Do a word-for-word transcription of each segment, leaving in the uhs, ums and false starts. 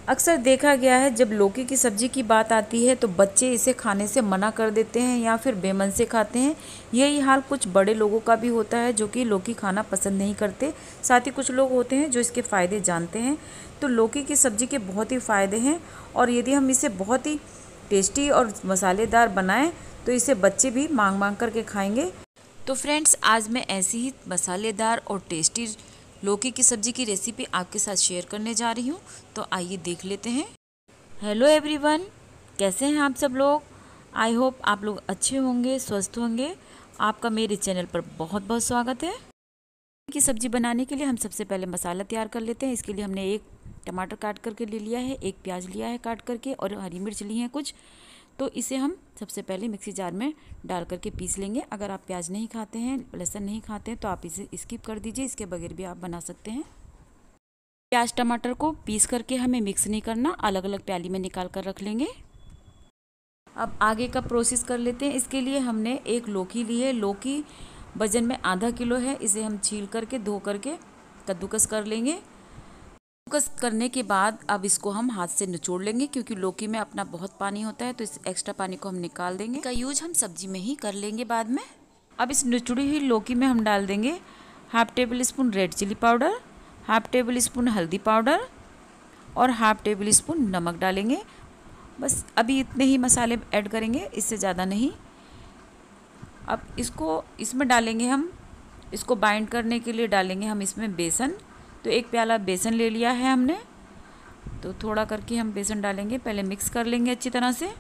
अक्सर देखा गया है जब लौकी की सब्ज़ी की बात आती है तो बच्चे इसे खाने से मना कर देते हैं या फिर बेमन से खाते हैं। यही हाल कुछ बड़े लोगों का भी होता है जो कि लौकी खाना पसंद नहीं करते। साथ ही कुछ लोग होते हैं जो इसके फ़ायदे जानते हैं। तो लौकी की सब्ज़ी के बहुत ही फ़ायदे हैं और यदि हम इसे बहुत ही टेस्टी और मसालेदार बनाएं तो इसे बच्चे भी मांग मांग करके खाएंगे। तो फ्रेंड्स, आज मैं ऐसी ही मसालेदार और टेस्टी लौकी की सब्ज़ी की रेसिपी आपके साथ शेयर करने जा रही हूँ। तो आइए देख लेते हैं। हेलो एवरीवन, कैसे हैं आप सब लोग। आई होप आप लोग अच्छे होंगे, स्वस्थ होंगे। आपका मेरे चैनल पर बहुत बहुत स्वागत है। की सब्ज़ी बनाने के लिए हम सबसे पहले मसाला तैयार कर लेते हैं। इसके लिए हमने एक टमाटर काट करके ले लिया है, एक प्याज लिया है काट करके और हरी मिर्च ली है कुछ। तो इसे हम सबसे पहले मिक्सी जार में डाल करके पीस लेंगे। अगर आप प्याज नहीं खाते हैं, लहसुन नहीं खाते हैं तो आप इसे स्किप कर दीजिए, इसके बगैर भी आप बना सकते हैं। प्याज टमाटर को पीस करके हमें मिक्स नहीं करना, अलग अलग प्याली में निकाल कर रख लेंगे। अब आगे का प्रोसेस कर लेते हैं। इसके लिए हमने एक लौकी ली है। लौकी वजन में आधा किलो है। इसे हम छील करके धो करके कद्दूकस कर लेंगे। कद्दूकस करने के बाद अब इसको हम हाथ से निचोड़ लेंगे, क्योंकि लौकी में अपना बहुत पानी होता है तो इस एक्स्ट्रा पानी को हम निकाल देंगे। इसका यूज हम सब्जी में ही कर लेंगे बाद में। अब इस निचोड़ी हुई लौकी में हम डाल देंगे half table spoon red chilli powder, half table spoon हल्दी पाउडर और हाफ टेबल स्पून नमक डालेंगे। बस अभी इतने ही मसाले ऐड करेंगे, इससे ज़्यादा नहीं। अब इसको इसमें डालेंगे हम, इसको बाइंड करने के लिए डालेंगे हम इसमें बेसन। तो एक प्याला बेसन ले लिया है हमने, तो थोड़ा करके हम बेसन डालेंगे। पहले मिक्स कर लेंगे अच्छी तरह से।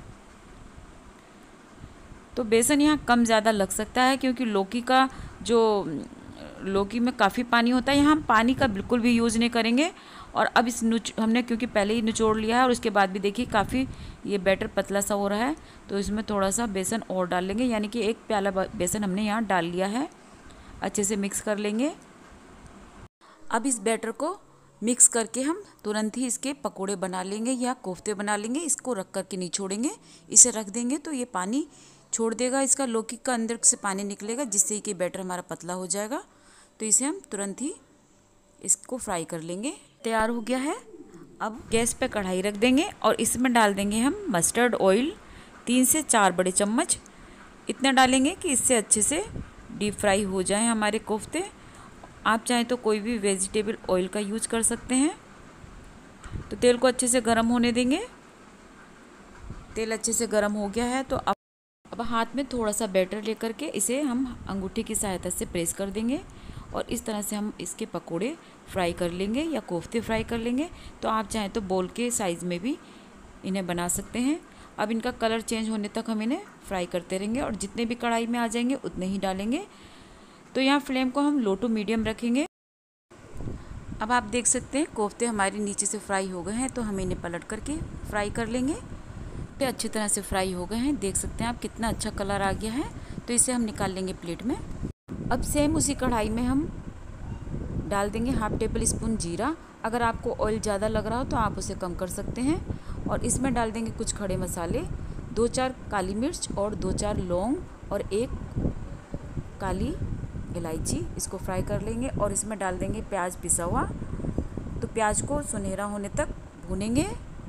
तो बेसन यहाँ कम ज़्यादा लग सकता है, क्योंकि लौकी का जो लौकी में काफ़ी पानी होता है। यहाँ हम पानी का बिल्कुल भी यूज़ नहीं करेंगे। और अब इस नुच हमने क्योंकि पहले ही निचोड़ लिया है और उसके बाद भी देखिए काफ़ी ये बैटर पतला सा हो रहा है, तो इसमें थोड़ा सा बेसन और डाल लेंगे। यानी कि एक प्याला बेसन हमने यहाँ डाल लिया है। अच्छे से मिक्स कर लेंगे। अब इस बैटर को मिक्स करके हम तुरंत ही इसके पकोड़े बना लेंगे या कोफ्ते बना लेंगे। इसको रख करके नहीं छोड़ेंगे, इसे रख देंगे तो ये पानी छोड़ देगा, इसका लौकी का अंदर से पानी निकलेगा, जिससे कि बैटर हमारा पतला हो जाएगा। तो इसे हम तुरंत ही इसको फ्राई कर लेंगे। तैयार हो गया है। अब गैस पे कढ़ाई रख देंगे और इसमें डाल देंगे हम मस्टर्ड ऑयल, तीन से चार बड़े चम्मच इतना डालेंगे कि इससे अच्छे से डीप फ्राई हो जाए हमारे कोफ्ते। आप चाहें तो कोई भी वेजिटेबल ऑयल का यूज कर सकते हैं। तो तेल को अच्छे से गर्म होने देंगे। तेल अच्छे से गर्म हो गया है, तो अब अब हाथ में थोड़ा सा बैटर लेकर के इसे हम अंगूठी की सहायता से प्रेस कर देंगे और इस तरह से हम इसके पकोड़े फ्राई कर लेंगे या कोफ्ते फ्राई कर लेंगे। तो आप चाहें तो बोल के साइज़ में भी इन्हें बना सकते हैं। अब इनका कलर चेंज होने तक हम इन्हें फ्राई करते रहेंगे और जितने भी कढ़ाई में आ जाएंगे उतने ही डालेंगे। तो यहाँ फ्लेम को हम लो टू मीडियम रखेंगे। अब आप देख सकते हैं कोफ्ते हमारे नीचे से फ्राई हो गए हैं, तो हम इन्हें पलट करके फ्राई कर लेंगे। अच्छी तरह से फ्राई हो गए हैं, देख सकते हैं आप कितना अच्छा कलर आ गया है। तो इसे हम निकाल लेंगे प्लेट में। अब सेम उसी कढ़ाई में हम डाल देंगे हाफ टेबल स्पून जीरा। अगर आपको ऑयल ज़्यादा लग रहा हो तो आप उसे कम कर सकते हैं। और इसमें डाल देंगे कुछ खड़े मसाले, दो चार काली मिर्च और दो चार लौंग और एक काली इलायची। इसको फ्राई कर लेंगे और इसमें डाल देंगे प्याज पिसा हुआ। तो प्याज को सुनहरा होने तक भूनेंगे।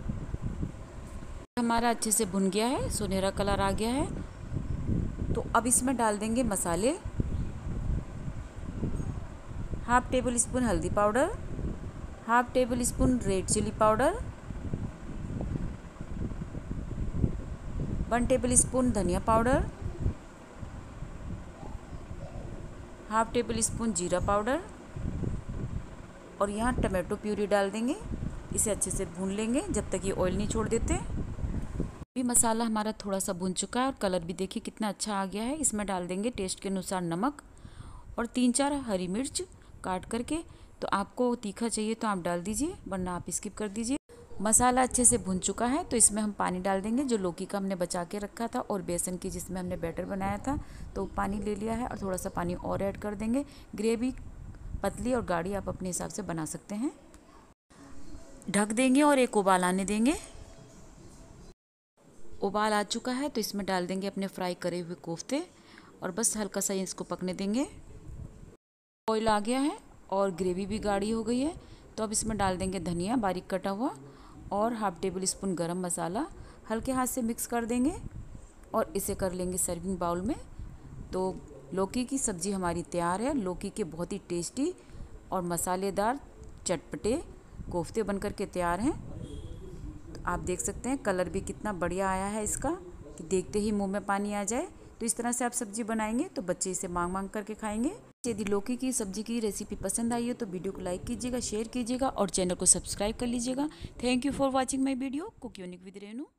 हमारा अच्छे से भुन गया है, सुनहरा कलर आ गया है। तो अब इसमें डाल देंगे मसाले, हाफ टेबल स्पून हल्दी powder, half table spoon red chilli powder, one table spoon धनिया पाउडर, हाफ टेबल स्पून जीरा पाउडर और यहाँ टमाटो प्यूरी डाल देंगे। इसे अच्छे से भून लेंगे जब तक ये ऑयल नहीं छोड़ देते। भी मसाला हमारा थोड़ा सा भुन चुका है और कलर भी देखिए कितना अच्छा आ गया है। इसमें डाल देंगे टेस्ट के अनुसार नमक और तीन चार हरी मिर्च काट करके। तो आपको तीखा चाहिए तो आप डाल दीजिए, वरना आप स्किप कर दीजिए। मसाला अच्छे से भुन चुका है, तो इसमें हम पानी डाल देंगे जो लौकी का हमने बचा के रखा था और बेसन की जिसमें हमने बैटर बनाया था। तो पानी ले लिया है और थोड़ा सा पानी और ऐड कर देंगे। ग्रेवी पतली और गाढ़ी आप अपने हिसाब से बना सकते हैं। ढक देंगे और एक उबाल आने देंगे। उबाल आ चुका है, तो इसमें डाल देंगे अपने फ्राई करे हुए कोफ्ते और बस हल्का सा इसको पकने देंगे। ऑयल आ गया है और ग्रेवी भी गाढ़ी हो गई है। तो अब इसमें डाल देंगे धनिया बारीक कटा हुआ और हाफ टेबल स्पून गरम मसाला हल्के हाथ से मिक्स कर देंगे और इसे कर लेंगे सर्विंग बाउल में। तो लौकी की सब्ज़ी हमारी तैयार है। लौकी के बहुत ही टेस्टी और मसालेदार चटपटे कोफ्ते बनकर के तैयार हैं। तो आप देख सकते हैं कलर भी कितना बढ़िया आया है इसका कि देखते ही मुंह में पानी आ जाए। तो इस तरह से आप सब्ज़ी बनाएंगे तो बच्चे इसे मांग मांग करके खाएंगे। यदि लौकी की सब्ज़ी की रेसिपी पसंद आई हो तो वीडियो को लाइक कीजिएगा, शेयर कीजिएगा और चैनल को सब्सक्राइब कर लीजिएगा। Thank you for watching my video cook unique with Renu.